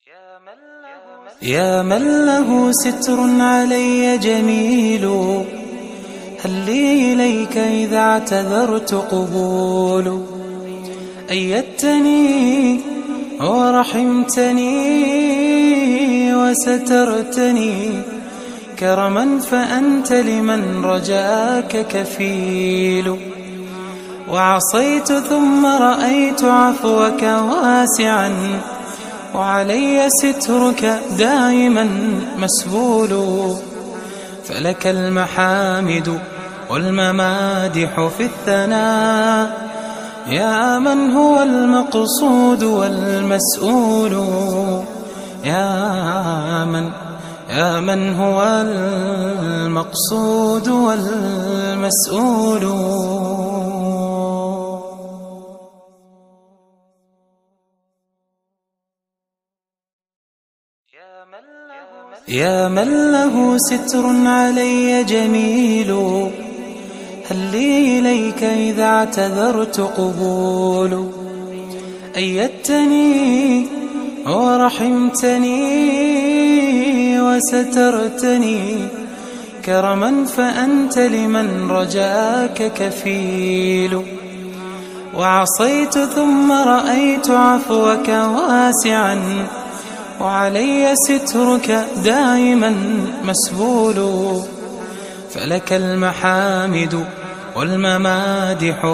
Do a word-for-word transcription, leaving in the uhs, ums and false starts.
يا من له ستر علي جميل، هل لي إليك إذا اعتذرت قبول؟ أيدتني ورحمتني وسترتني كرما، فأنت لمن رجاك كفيل. وعصيت ثم رأيت عفوك واسعا، وعلي سترك دائما مسبول. فلك المحامد والممادح في الثناء، يا من هو المقصود والمسؤول. يا من يا من هو المقصود والمسؤول. يا من له ستر علي جميل، هل لي إليك إذا اعتذرت قبول؟ أيدتني ورحمتني وسترتني كرما، فأنت لمن رجاك كفيل. وعصيت ثم رأيت عفوك واسعا، وعلي سترك دائما مسبول. فلك المحامد والممادح